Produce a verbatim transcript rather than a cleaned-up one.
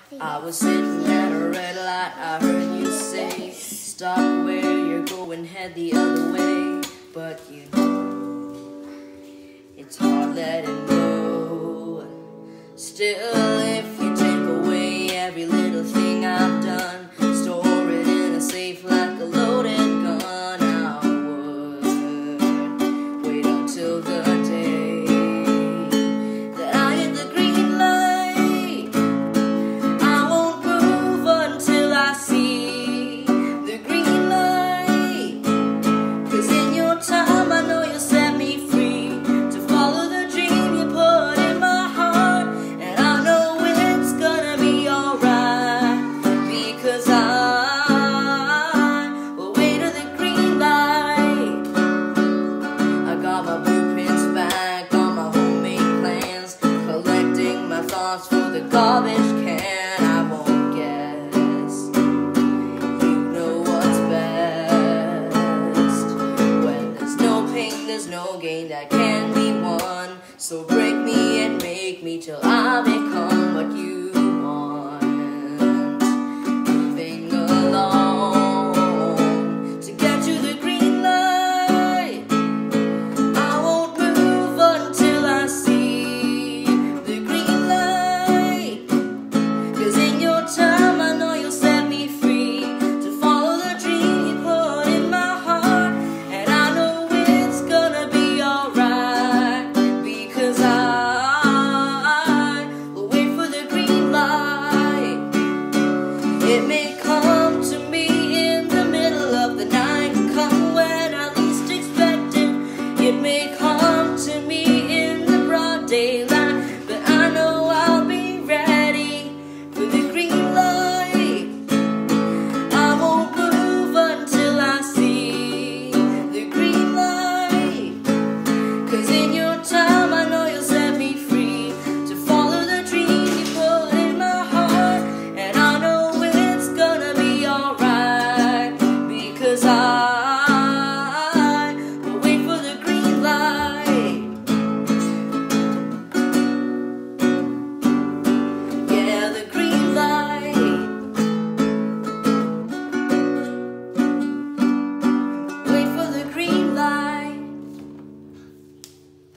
I was sitting at a red light, I heard you say, stop where you're going, head the other way. But you know, it's hard letting go. Still